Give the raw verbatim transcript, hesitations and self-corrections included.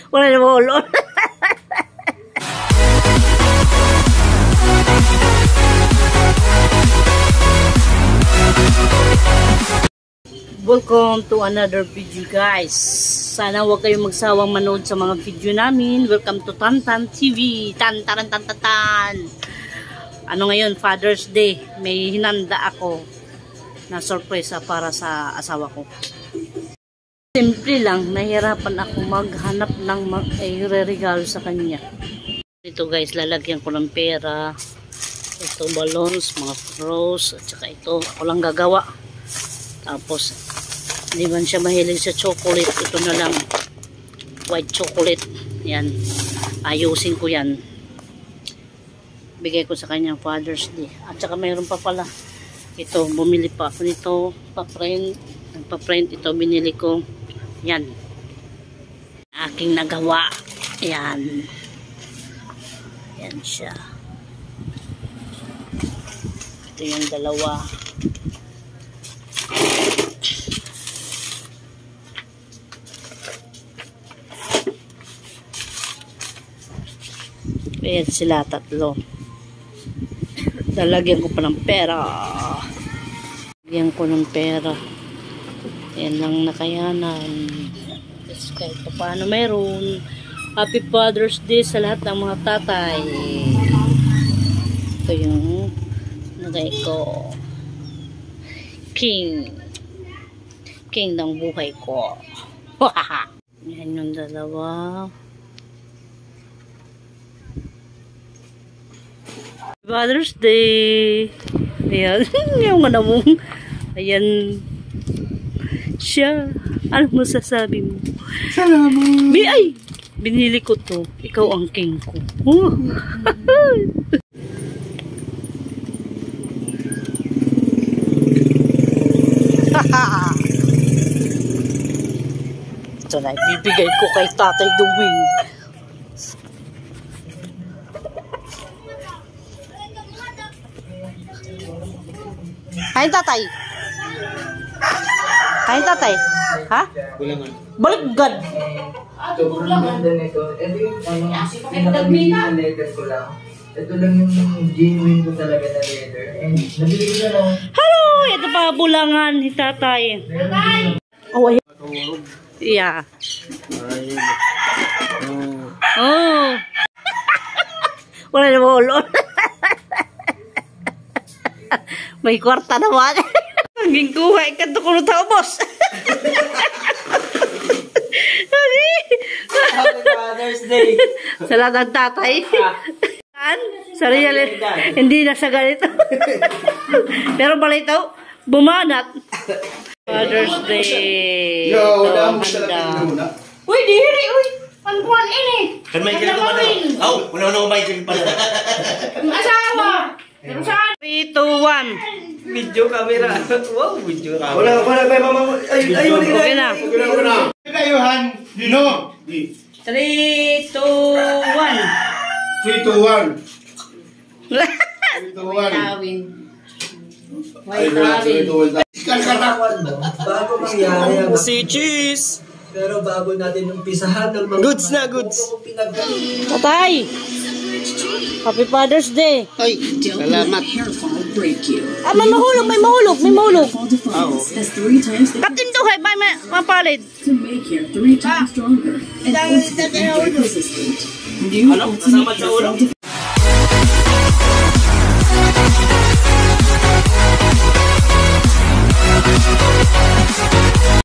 Wala na mahulog. Welcome to another video, guys. Sana huwag kayong magsawang manood sa mga video namin. Welcome to Tantan T V. Tan tan tan tan tan. Ano ngayon, Father's Day. May hinanda ako na sorpresa para sa asawa ko. Simple lang, nahirapan ako maghanap ng mag-regalo sa kanya. Ito guys, lalagyan ko ng pera. Ito balloons, mga rose, at saka ito ako lang gagawa. Tapos hindi man siya mahilig sa chocolate, ito na lang white chocolate. Yan, ayusin ko yan, bigay ko sa kanyang Father's Day. At saka mayroon pa pala ito, bumili pa ako nito, pa-print, nagpa-print ito, binili ko yan, aking nagawa. Yan, yan siya. Ito yung dalawa. Ayan sila tatlo. Lalagyan ko pa ng pera. Lagyan ko ng pera. Ayan lang nakayanan. Kasi kahit pa paano meron. Happy Father's Day sa lahat ng mga tatay. Ito yung nagay ko. King. King ng buhay ko. Ayan yung dalawa. Father's Day. Ayan. Yung ano mo. Ayan. Siya. Ano masasabi mo? Salamat. Bi ay. Binili ko to. Ikaw ang king ko. Oh. Ito na. Ibibigay ko kay Tatay Dewing. Kain tatay. Kain tatay. Ha? Bulangan. Baligad. Sobrang ganda nito. Ito yung pinaka-genuine letter ko lang. Ito lang yung genuine ko talaga na letter. And nabili ko na lang. Hello! Ito pa bulangan ni tatay. Oh, ayan. Yeah. Oh. Wala na mahulog. May kwarta naman. Hanggang kuha, ikanto ko na tao, boss. Happy Father's Day. Sa lahat ng tatay. Saan? Sa real, hindi na sa ganito. Pero pala ito, bumanat. Father's Day. Yo, wala mo handa. talaga muna. Uy, dihiri, uy. Pankuhan ini. Kan may kilo pa na. Aw, una-una ko may kilo pa na. Asawa. three, two, one. Video camera. Wow, video camera. Wala, wala, wala, mama. Ay, ay, wala. Okay na. Okay na, okay na. Kayuhan, Dino. three, two, one. three, two, one. three, two, one. White Tawin. Kakatawan mo, bago mangyari ang... Si Cheese. Pero bago natin umpisahan ng mga... Goods na, goods. Tatay! Happy Father's Day! Ay, salamat. Ah, may mahulog, may mahulog, may mahulog. Oo. Captain Duhay, may mapalit. Ano? Kasama sa ulo?